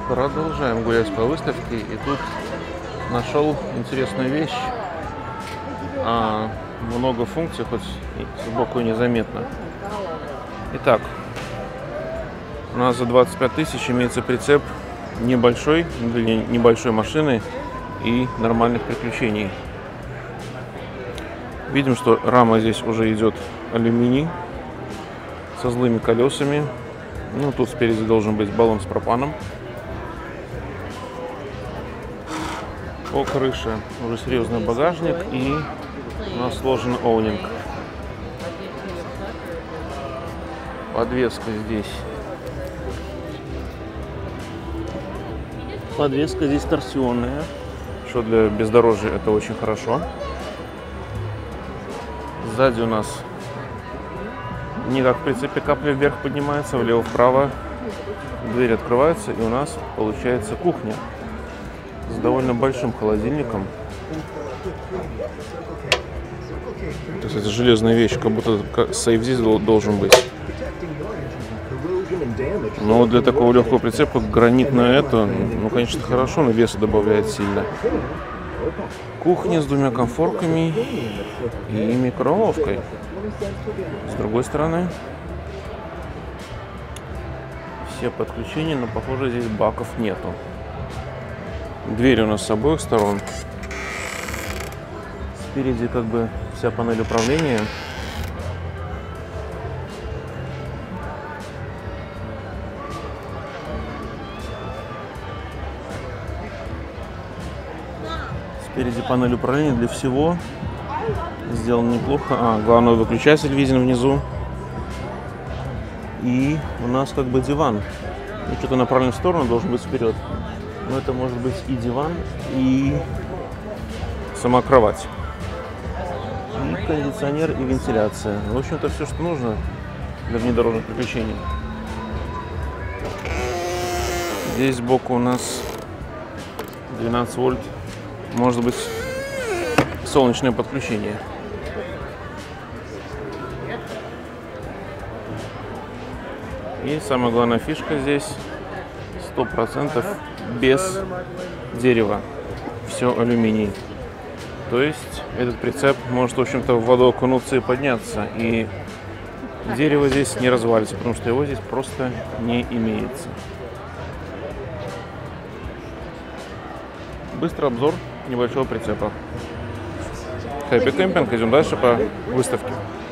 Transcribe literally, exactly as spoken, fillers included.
Продолжаем гулять по выставке, и тут нашел интересную вещь. А, много функций, хоть сбоку и незаметно. Итак, у нас за двадцать пять тысяч имеется прицеп небольшой, для небольшой машины и нормальных приключений. Видим, что рама здесь уже идет алюминий со злыми колесами. Ну, тут спереди должен быть баллон с пропаном. По крыше уже серьезный багажник, и у нас сложен оунинг. Подвеска здесь. Подвеска здесь торсионная, что для бездорожья это очень хорошо. Сзади у нас не как в прицепе капля вверх поднимается, влево-вправо. Двери открываются, и у нас получается кухня с довольно большим холодильником. То есть это железная вещь, как будто сейф здесь должен быть. Но для такого легкого прицепа гранитное это, ну, конечно, хорошо, но веса добавляет сильно. Кухня с двумя комфорками и микроволновкой. С другой стороны все подключения, но, похоже, здесь баков нету. Двери у нас с обоих сторон. Спереди как бы вся панель управления. Спереди панель управления для всего. Сделано неплохо. А, главный выключатель виден внизу. И у нас как бы диван. Ну, что-то направлено в сторону, должен быть вперед. Но это может быть и диван, и сама кровать. И кондиционер, и вентиляция. В общем-то, все, что нужно для внедорожных приключений. Здесь сбоку у нас двенадцать вольт. Может быть, солнечное подключение. И самая главная фишка здесь сто процентов без дерева. Все алюминий. То есть этот прицеп может, в общем-то, в воду окунуться и подняться. И дерево здесь не развалится, потому что его здесь просто не имеется. Быстрый обзор небольшого прицепа. Хэппи Кэмпинг. Идем дальше по выставке.